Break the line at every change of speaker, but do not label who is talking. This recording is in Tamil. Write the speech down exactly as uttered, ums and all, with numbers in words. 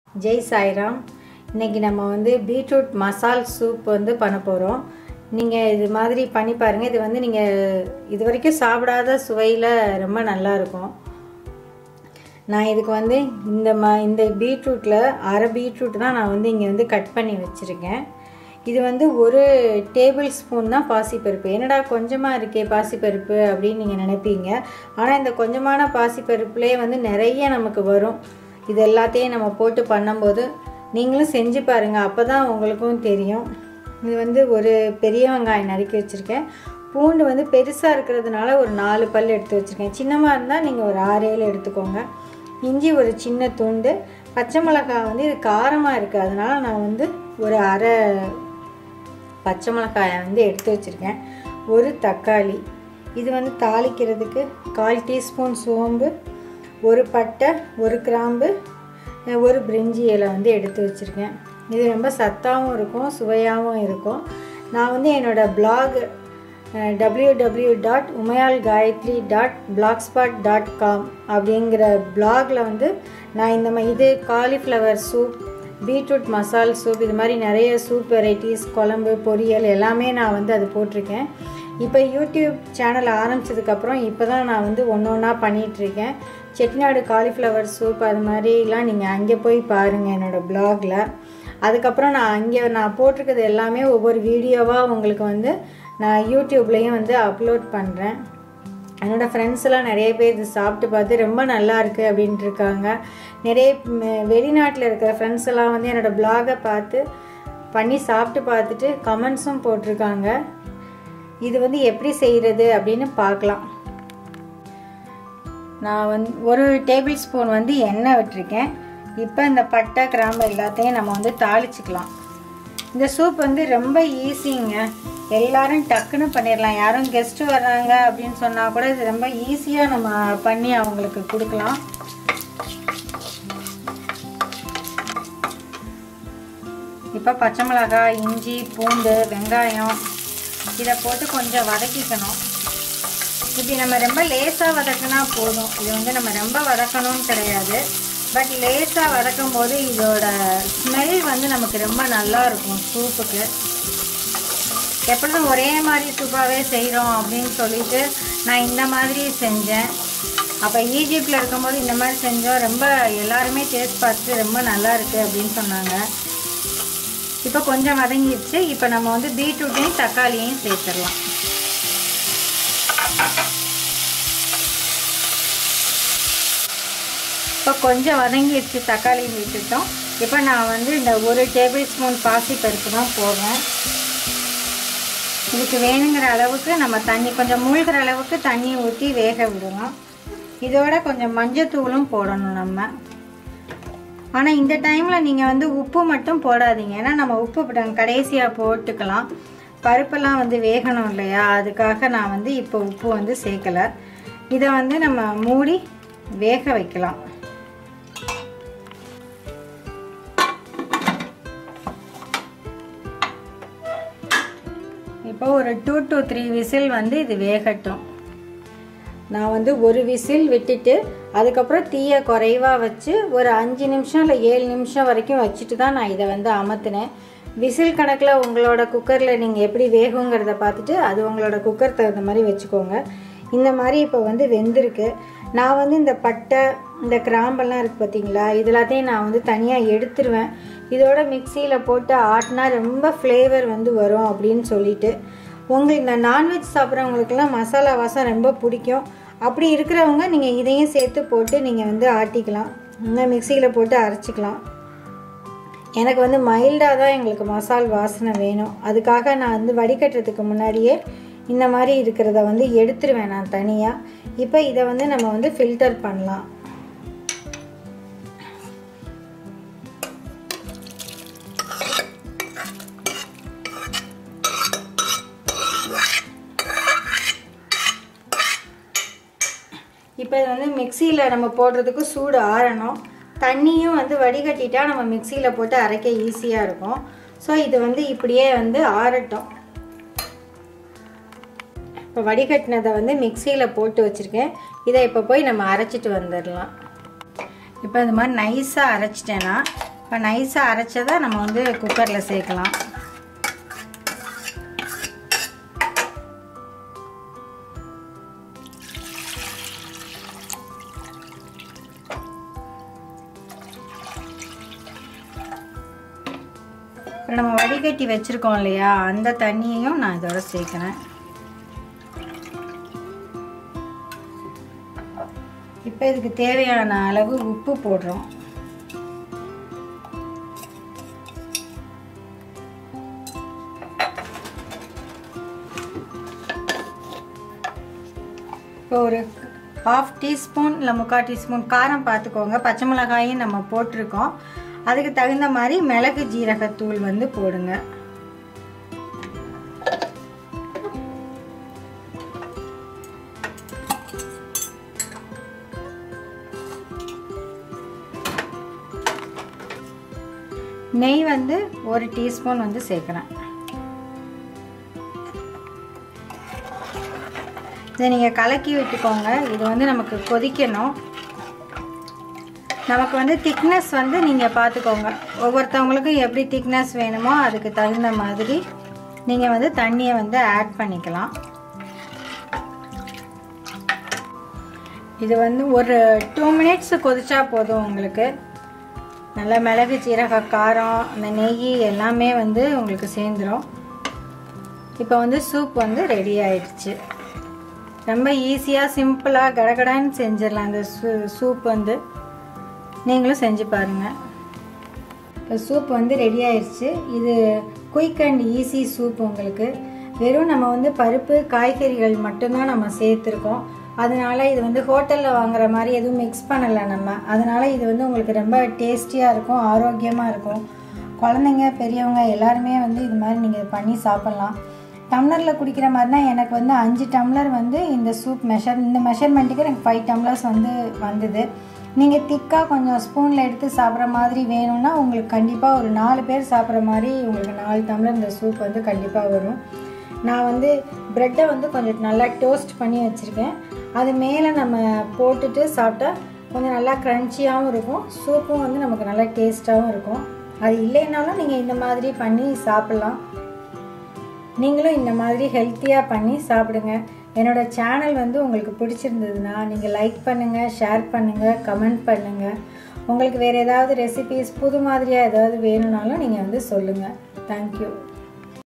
ஜெய் சாய்ராம். இன்றைக்கி நம்ம வந்து பீட்ரூட் மசால் சூப் வந்து பண்ண போகிறோம். நீங்கள் இது மாதிரி பண்ணி பாருங்கள். இது வந்து நீங்கள் இது வரைக்கும் சாப்பிடாத சுவையில் ரொம்ப நல்லாயிருக்கும். நான் இதுக்கு வந்து இந்த ம இந்த பீட்ரூட்டில் அரை பீட்ரூட் தான் நான் வந்து இங்கே வந்து கட் பண்ணி வச்சுருக்கேன். இது வந்து ஒரு டேபிள் ஸ்பூன் தான் பாசிப்பருப்பு. என்னடா கொஞ்சமாக இருக்கே பாசிப்பருப்பு அப்படின்னு நீங்கள் நினைப்பீங்க. ஆனால் இந்த கொஞ்சமான பாசிப்பருப்புலேயே வந்து நிறைய நமக்கு வரும். இது எல்லாத்தையும் நம்ம போட்டு பண்ணும்போது நீங்களும் செஞ்சு பாருங்கள், அப்போ தான் உங்களுக்கும் தெரியும். இது வந்து ஒரு பெரிய வெங்காயம் நறுக்கி வச்சுருக்கேன். பூண்டு வந்து பெருசாக இருக்கிறதுனால ஒரு நாலு பல் எடுத்து வச்சுருக்கேன். சின்னமாக இருந்தால் நீங்கள் ஒரு ஆறு ஏழு எடுத்துக்கோங்க. இஞ்சி ஒரு சின்ன துண்டு, பச்சை மிளகாய் வந்து இது காரமாக இருக்குது, அதனால் நான் வந்து ஒரு அரை பச்சை மிளகாயை வந்து எடுத்து வச்சுருக்கேன். ஒரு தக்காளி, இது வந்து தாளிக்கிறதுக்கு கால் டீஸ்பூன் சோம்பு, ஒரு பட்டை, ஒரு கிராம்பு, ஒரு பிரிஞ்சி இலை வந்து எடுத்து வச்சுருக்கேன். இது ரொம்ப சத்தாகவும் இருக்கும், சுவையாகவும் இருக்கும். நான் வந்து என்னோடய blog W W dot Umaiyal Gayathri dot blogspot dot com அப்படிங்கிற பிளாகில் வந்து நான் இந்த மாதிரி இது காலிஃப்ளவர் சூப், பீட்ரூட் மசால் சூப், இது மாதிரி நிறைய சூப் வெரைட்டிஸ், குழம்பு, பொரியல் எல்லாமே நான் வந்து அது போட்டிருக்கேன். இப்போ யூடியூப் சேனல் ஆரம்பித்ததுக்கப்புறம் இப்போ தான் நான் வந்து ஒன்று ஒன்றா பண்ணிகிட்ருக்கேன். செட்டிநாடு காலிஃப்ளவர் சூப் அது மாதிரிலாம் நீங்கள் அங்கே போய் பாருங்கள் என்னோடய பிளாகில். அதுக்கப்புறம் நான் அங்கே நான் போட்டிருக்கிறது எல்லாமே ஒவ்வொரு வீடியோவாக உங்களுக்கு வந்து நான் யூடியூப்லேயும் வந்து அப்லோட் பண்ணுறேன். என்னோடய ஃப்ரெண்ட்ஸ்லாம் நிறைய பேர் இது சாப்பிட்டு பார்த்து ரொம்ப நல்லா இருக்குது அப்படின்ட்டு இருக்காங்க. நிறைய வெளிநாட்டில் இருக்கிற ஃப்ரெண்ட்ஸ் எல்லாம் வந்து என்னோடய பிளாகை பார்த்து பண்ணி சாப்பிட்டு பார்த்துட்டு கமெண்ட்ஸும் போட்டிருக்காங்க. இது வந்து எப்படி செய்கிறது அப்படின்னு பார்க்கலாம். நான் வந்து ஒரு டேபிள் ஸ்பூன் வந்து எண்ணெய் விட்டுருக்கேன். இப்போ இந்த பட்டை கிராம்பு எல்லாத்தையும் நம்ம வந்து தாளிச்சிக்கலாம். இந்த சூப் வந்து ரொம்ப ஈஸிங்க, எல்லாரும் டக்குன்னு பண்ணிடலாம். யாரும் கெஸ்ட்டு வர்றாங்க அப்படின்னு சொன்னால் கூட இது ரொம்ப ஈஸியாக நம்ம பண்ணி அவங்களுக்கு கொடுக்கலாம். இப்போ பச்சை மிளகாய், இஞ்சி, பூண்டு, வெங்காயம் இதை போட்டு கொஞ்சம் வதக்கிக்கணும். இப்படி நம்ம ரொம்ப லேசாக வதக்கினா போதும். இது வந்து நம்ம ரொம்ப வதக்கணும்னு கிடையாது, பட் லேசாக வதக்கும் போது இதோட ஸ்மெல் வந்து நமக்கு ரொம்ப நல்லா இருக்கும் சூப்புக்கு. எப்பொழுதும் ஒரே மாதிரி சூப்பாகவே செய்கிறோம் அப்படின்னு சொல்லிட்டு நான் இந்த மாதிரி செஞ்சேன். அப்போ ஈஜிப்டில் இருக்கும்போது இந்த மாதிரி செஞ்சோம், ரொம்ப எல்லாருமே டேஸ்ட் பார்த்து ரொம்ப நல்லா இருக்குது அப்படின்னு சொன்னாங்க. இப்போ கொஞ்சம் வதங்கிடுச்சு. இப்போ நம்ம வந்து பீட்ரூட்டையும் தக்காளியையும் சேர்த்துடலாம். இப்போ கொஞ்சம் வதங்கிடுச்சு, தக்காளியும் விட்டுட்டோம். இப்போ நான் வந்து இந்த ஒரு டேபிள் ஸ்பூன் பாசி பருப்பு தான் போடுறேன். இதுக்கு வேணுங்கிற அளவுக்கு நம்ம தண்ணி கொஞ்சம் மூழ்கிற அளவுக்கு தண்ணி ஊற்றி வேக விடலாம். இதோட கொஞ்சம் மஞ்சத்தூளும் போடணும் நம்ம. ஆனால் இந்த டைமில் நீங்கள் வந்து உப்பு மட்டும் போடாதீங்க, ஏன்னா நம்ம உப்பு கடைசியாக போட்டுக்கலாம். பருப்பெல்லாம் வந்து வேகணும் இல்லையா, அதுக்காக நான் வந்து இப்போ உப்பு வந்து சேர்க்கலை. இதை வந்து நம்ம மூடி வேக வைக்கலாம். இப்போ ஒரு டூ டு த்ரீ விசில் வந்து இது வேகட்டும். நான் வந்து ஒரு விசில் விட்டுட்டு அதுக்கப்புறம் தீயை குறைவாக வச்சு ஒரு அஞ்சு நிமிஷம் இல்லை ஏழு நிமிஷம் வரைக்கும் வச்சுட்டு தான் நான் இதை வந்து அமர்த்தினேன். விசில் கணக்கில் உங்களோட குக்கரில் நீங்கள் எப்படி வேகுங்கிறத பார்த்துட்டு அது உங்களோட குக்கர் தகுந்த மாதிரி வச்சுக்கோங்க. இந்த மாதிரி இப்போ வந்து வெந்திருக்கு. நான் வந்து இந்த பட்டை, இந்த கிராம்பெல்லாம் இருக்குது பார்த்தீங்களா, இது எல்லாத்தையும் நான் வந்து தனியாக எடுத்துருவேன். இதோட மிக்சியில் போட்டு ஆட்டினா ரொம்ப ஃப்ளேவர் வந்து வரும் அப்படின்னு சொல்லிட்டு. உங்களுக்கு இந்த நான்வெஜ் சாப்பிட்றவங்களுக்கெல்லாம் மசாலா வாசம் ரொம்ப பிடிக்கும். அப்படி இருக்கிறவங்க நீங்கள் இதையும் சேர்த்து போட்டு நீங்கள் வந்து ஆட்டிக்கலாம், இந்த மிக்சியில் போட்டு அரைச்சிக்கலாம். எனக்கு வந்து மைல்டாக தான் எங்களுக்கு மசால் வாசனை வேணும், அதுக்காக நான் வந்து வடிகட்டுறதுக்கு முன்னாடியே இந்த மாதிரி இருக்கிறத வந்து எடுத்துருவேன் நான் தனியாக. இப்போ இதை வந்து நம்ம வந்து ஃபில்டர் பண்ணலாம். இப்போ இது வந்து மிக்சியில் நம்ம போடுறதுக்கு சூடு ஆறணும். தண்ணியும் வந்து வடிகட்டிட்டா நம்ம மிக்சியில் போட்டு அரைக்க ஈஸியாக இருக்கும். ஸோ இது வந்து இப்படியே வந்து ஆறட்டும். இப்போ வடிகட்டினதை வந்து மிக்சியில் போட்டு வச்சுருக்கேன். இதை இப்போ போய் நம்ம அரைச்சிட்டு வந்துடலாம். இப்போ இந்த மாதிரி நைஸாக அரைச்சிட்டேன்னா இப்போ நைஸாக அரைச்சதை நம்ம வந்து குக்கரில் சேர்க்கலாம். இப்போ நம்ம வடிகட்டி வச்சுருக்கோம் இல்லையா, அந்த தண்ணியையும் நான் இதோட சேர்க்குறேன். இப்போ இதுக்கு தேவையான அளவு உப்பு போடுறோம். இப்போ ஒரு ஹாஃப் டீஸ்பூன் இல்லை முக்கால் டீஸ்பூன் காரம் பார்த்துக்கோங்க. பச்சை மிளகாயும் நம்ம போட்டிருக்கோம். அதுக்கு தகுந்த மாதிரி மிளகு ஜீரகத்தூள் வந்து போடுங்க. நெய் வந்து ஒரு டீஸ்பூன் வந்து சேர்க்குறேன். இதை நீங்கள் கலக்கி விட்டுக்கோங்க. இது வந்து நமக்கு கொதிக்கணும். நமக்கு வந்து திக்னஸ் வந்து நீங்கள் பார்த்துக்கோங்க. ஒவ்வொருத்தவங்களுக்கும் எப்படி திக்னஸ் வேணுமோ அதுக்கு தகுந்த மாதிரி நீங்கள் வந்து தண்ணியை வந்து ஆட் பண்ணிக்கலாம். இது வந்து ஒரு டூ மினிட்ஸ் கொதிச்சா போதும். உங்களுக்கு நல்லா மிளகு சீரக காரம் அந்த நெய் எல்லாமே வந்து உங்களுக்கு சேர்ந்துடும். இப்போ வந்து சூப் வந்து ரெடி ஆயிடுச்சு. ரொம்ப ஈஸியாக சிம்பிளாக கடகடான்னு செஞ்சிடலாம். அந்த சூ சூப் வந்து நீங்களும் செஞ்சு பாருங்கள். இப்போ சூப் வந்து ரெடி ஆயிடுச்சு. இது குயிக் அண்ட் ஈஸி சூப். உங்களுக்கு வெறும் நம்ம வந்து பருப்பு காய்கறிகள் மட்டும்தான் நம்ம சேர்த்துருக்கோம். அதனால இது வந்து ஹோட்டலில் வாங்குற மாதிரி எதுவும் மிக்ஸ் பண்ணலை நம்ம. அதனால இது வந்து உங்களுக்கு ரொம்ப டேஸ்டியாக இருக்கும், ஆரோக்கியமாக இருக்கும். குழந்தைங்க பெரியவங்க எல்லாருமே வந்து இது மாதிரி நீங்கள் பண்ணி சாப்பிட்லாம். டம்ளரில் குடிக்கிற மாதிரினா எனக்கு வந்து அஞ்சு டம்ளர் வந்து இந்த சூப் மெஷர் இந்த மெஷர்மெண்ட்டுக்கு எனக்கு ஃபைவ் டம்ளர்ஸ் வந்து வந்தது. நீங்கள் திக்காக கொஞ்சம் ஸ்பூனில் எடுத்து சாப்பிட்ற மாதிரி வேணும்னா உங்களுக்கு கண்டிப்பாக ஒரு நாலு பேர் சாப்பிட்ற மாதிரி உங்களுக்கு நாலு டம்ளர் இந்த சூப் வந்து கண்டிப்பாக வரும். நான் வந்து ப்ரெட்டை வந்து கொஞ்சம் நல்லா டோஸ்ட் பண்ணி வச்சுருக்கேன். அது மேலே நம்ம போட்டுட்டு சாப்பிட்டா கொஞ்சம் நல்லா க்ரன்ச்சியாகவும் இருக்கும். சூப்பும் வந்து நமக்கு நல்லா டேஸ்ட்டாகவும் இருக்கும். அது இல்லைன்னாலும் நீங்கள் இந்த மாதிரி பண்ணி சாப்பிட்லாம். நீங்களும் இந்த மாதிரி ஹெல்த்தியாக பண்ணி சாப்பிடுங்க. என்னோடய சேனல் வந்து உங்களுக்கு பிடிச்சிருந்ததுன்னா நீங்கள் லைக் பண்ணுங்கள், ஷேர் பண்ணுங்கள், கமெண்ட் பண்ணுங்கள். உங்களுக்கு வேறு ஏதாவது ரெசிபீஸ் புது மாதிரியாக ஏதாவது வேணும்னாலும் நீங்கள் வந்து சொல்லுங்கள். தேங்க்யூ.